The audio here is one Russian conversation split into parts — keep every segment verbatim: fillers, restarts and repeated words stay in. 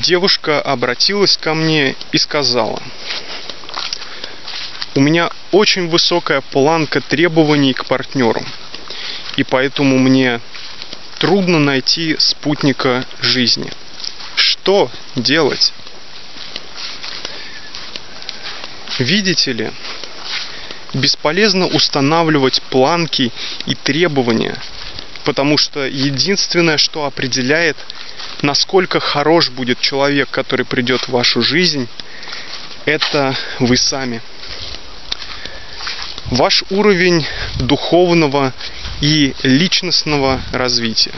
девушка обратилась ко мне и сказала: у меня очень высокая планка требований к партнеру, и поэтому мне трудно найти спутника жизни. Что делать? Видите ли, бесполезно устанавливать планки и требования, потому что единственное, что определяет, насколько хорош будет человек, который придет в вашу жизнь, это вы сами. Ваш уровень духовного и личностного развития,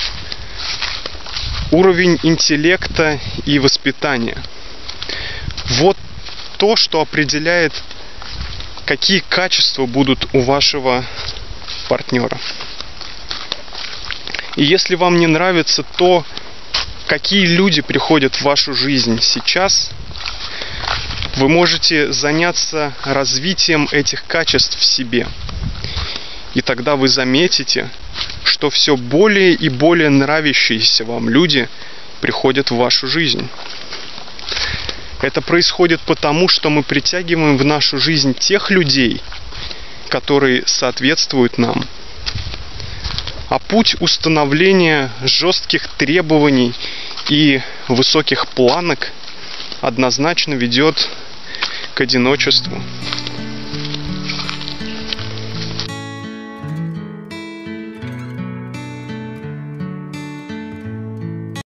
уровень интеллекта и воспитания. Вот то, что определяет, какие качества будут у вашего партнера. И если вам не нравится то, какие люди приходят в вашу жизнь сейчас, вы можете заняться развитием этих качеств в себе. И тогда вы заметите, что все более и более нравящиеся вам люди приходят в вашу жизнь. Это происходит потому, что мы притягиваем в нашу жизнь тех людей, которые соответствуют нам. А путь установления жестких требований и высоких планок однозначно ведет к одиночеству.